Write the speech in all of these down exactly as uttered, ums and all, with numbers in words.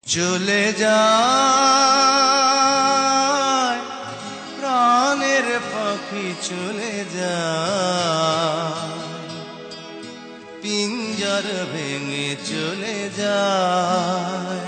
চলে যায় প্রাণের পাখি চলে যায় পিঞ্জর ভেঙে চলে যায়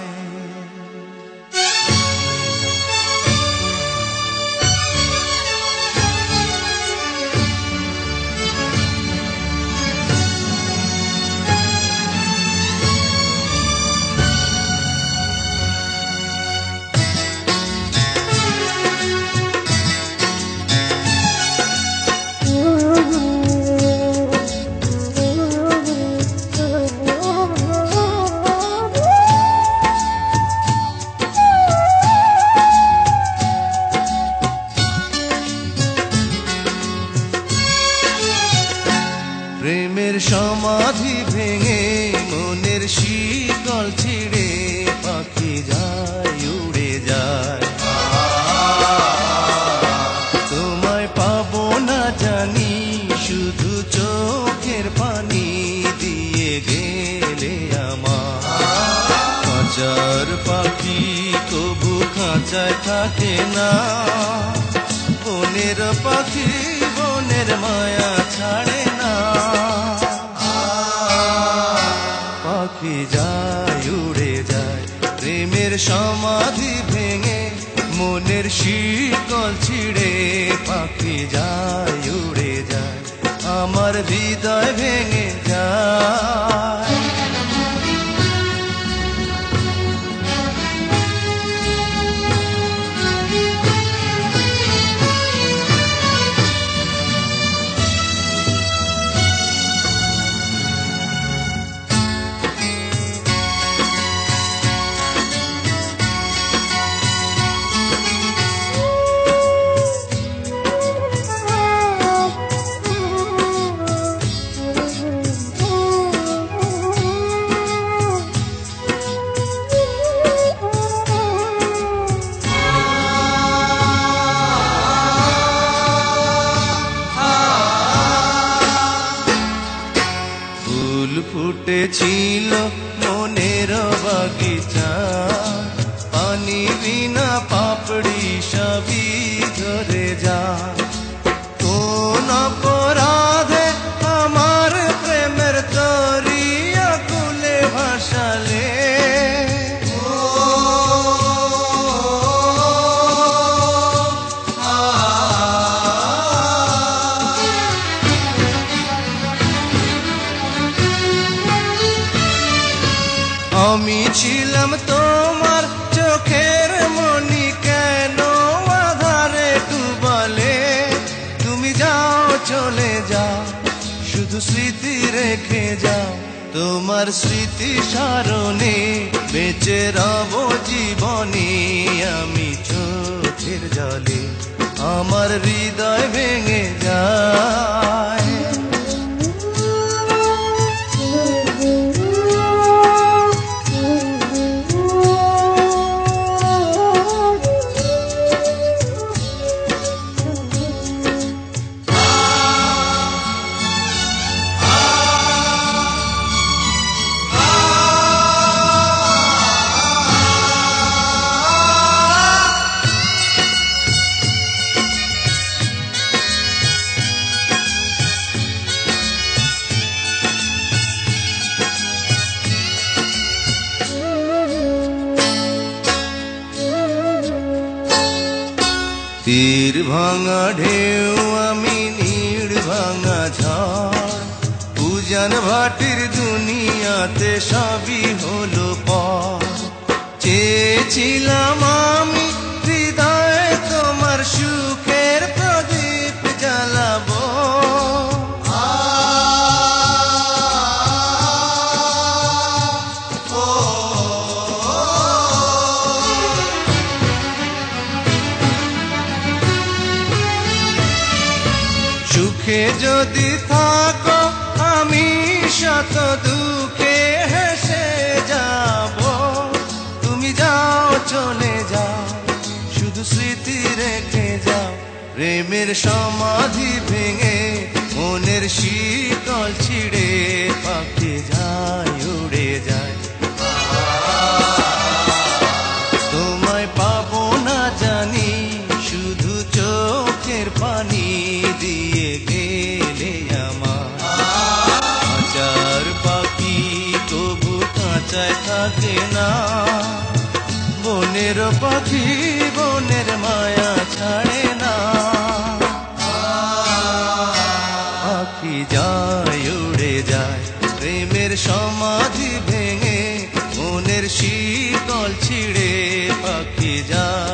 প্রেমের সমাধি ভেঙে মনের শিকল ছিঁড়ে পাখি যায় উড়ে যায় তোমায় পাবো না জানি শুধু চোখের পানি দিয়ে গেলে আমার খাঁচার পাখি কবু খাঁচায় থাকে না বনের পাখি বনের মায়া ছাড়ে না পাখি যায় উড়ে যায় প্রেমের সমাধি ভেঙে মনের শিকল ছিঁড়ে পাখি যায় উড়ে যায় আমার হৃদয় ভেঙে যায় ফুটেছিল মনের বাগিচা পানি বিনা পাপড়ি সবই ধরে যা কোন অপরাধে আমার প্রেমের তরিয়া কুলে ভাসালে আমি ছিলাম তোমার চোখের মনি কেন আধারে ডুবালে তুমি যাও চলে যাও শুধু স্মৃতি রেখে যাও তোমার স্মৃতি স্মরণে বেঁচে রব জীবনে আমি চোখের জলে আমার হৃদয় ভেঙে যায় তীর ভাঙা ঢেউ আমি নীড় ভাঙা ঝড় উজান ভাটির দুনিয়াতে সবই হলো পর চেয়েছিলাম আমি হৃদয়ে তোমার সুখের প্রদীপ জ্বালাবো সুখে যদি থাকো আমি শত দুঃখে হেসে যাব তুমি যাও চলে যাও শুধু স্মৃতি রেখে যাও প্রেমের সমাধি ভেঙে মনের শিকল ছিঁড়ে পাখি যায় উড়ে যায় জায়গায় থাকে না। বনের পাখি বনের মায়া ছাড়ে না। পাখি যায় উড়ে যায় প্রেমের সমাধি ভেঙে, মনের শীতল ছিঁড়ে পাখি যায়।